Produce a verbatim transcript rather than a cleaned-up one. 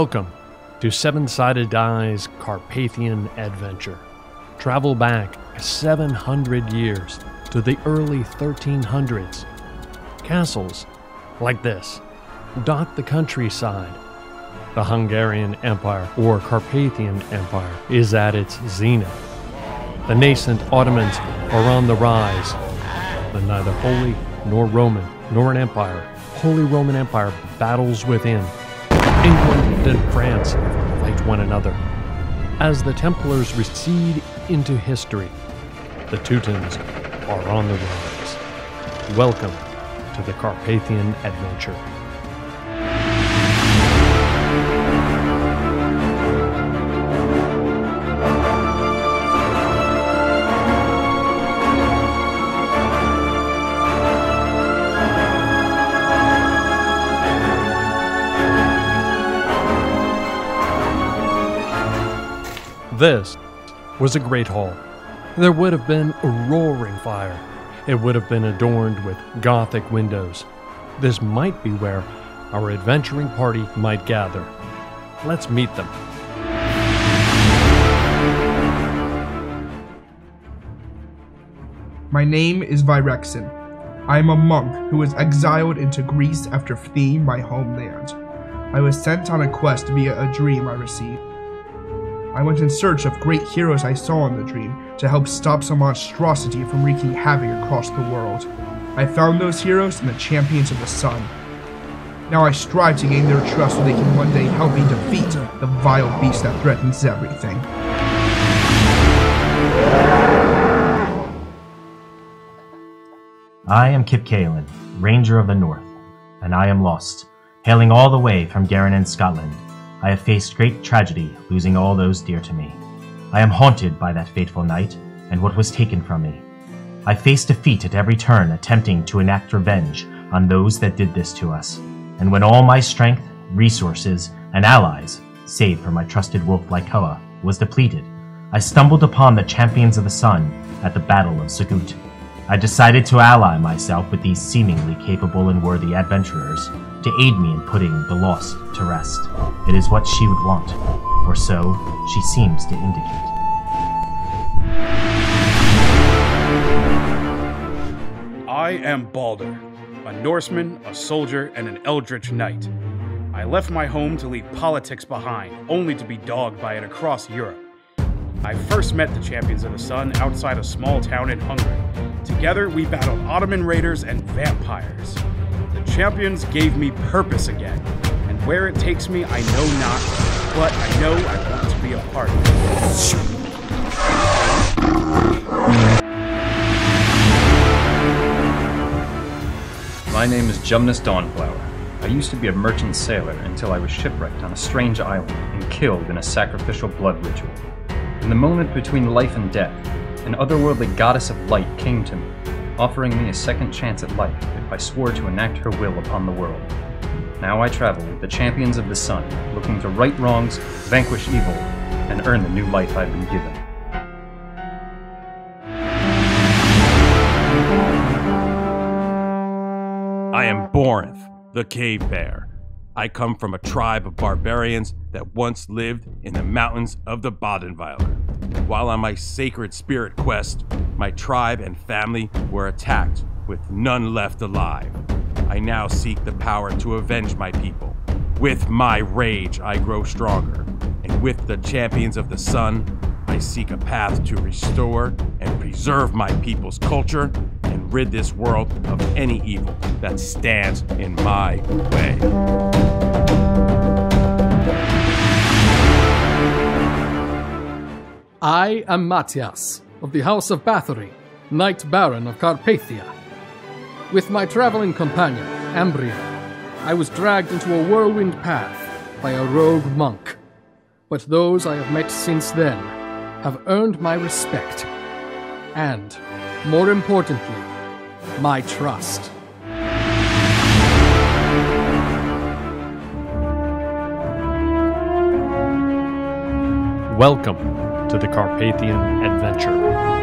Welcome to Seven-Sided Die's Carpathian Adventure. Travel back seven hundred years to the early thirteen hundreds. Castles like this dot the countryside. The Hungarian Empire, or Carpathian Empire, is at its zenith. The nascent Ottomans are on the rise. The neither Holy nor Roman nor an empire, Holy Roman Empire battles within. England and France fight one another. As the Templars recede into history, the Teutons are on the rise. Welcome to the Carpathian Adventure. This was a great hall. There would have been a roaring fire. It would have been adorned with Gothic windows. This might be where our adventuring party might gather. Let's meet them. My name is Virexin. I am a monk who was exiled into Greece after fleeing my homeland. I was sent on a quest via a dream I received. I went in search of great heroes I saw in the dream to help stop some monstrosity from wreaking havoc across the world. I found those heroes in the Champions of the Sun. Now I strive to gain their trust so they can one day help me defeat the vile beast that threatens everything. I am Kip Kaelin, Ranger of the North, and I am lost. Hailing all the way from Garin in Scotland, I have faced great tragedy, losing all those dear to me. I am haunted by that fateful night, and what was taken from me. I face defeat at every turn, attempting to enact revenge on those that did this to us. And when all my strength, resources, and allies, save for my trusted wolf Lycoa, was depleted, I stumbled upon the Champions of the Sun at the Battle of Sagut. I decided to ally myself with these seemingly capable and worthy adventurers, to aid me in putting the lost to rest. It is what she would want, or so she seems to indicate. I am Balder, a Norseman, a soldier, and an eldritch knight. I left my home to leave politics behind, only to be dogged by it across Europe. I first met the Champions of the Sun outside a small town in Hungary. Together, we battled Ottoman raiders and vampires. The Champions gave me purpose again, and where it takes me, I know not, but I know I want to be a part of it. My name is Jumnus Dawnflower. I used to be a merchant sailor until I was shipwrecked on a strange island and killed in a sacrificial blood ritual. In the moment between life and death, an otherworldly goddess of light came to me, offering me a second chance at life if I swore to enact her will upon the world. Now I travel with the Champions of the Sun, looking to right wrongs, vanquish evil, and earn the new life I've been given. I am Borinth, the Cave Bear. I come from a tribe of barbarians that once lived in the mountains of the Badenweiler. While on my sacred spirit quest, my tribe and family were attacked with none left alive. I now seek the power to avenge my people. With my rage, I grow stronger, and with the Champions of the Sun, I seek a path to restore and preserve my people's culture and rid this world of any evil that stands in my way. I am Matthias, of the House of Bathory, Knight Baron of Carpathia. With my traveling companion, Ambria, I was dragged into a whirlwind path by a rogue monk. But those I have met since then have earned my respect, and, more importantly, my trust. Welcome to the Carpathian Adventure.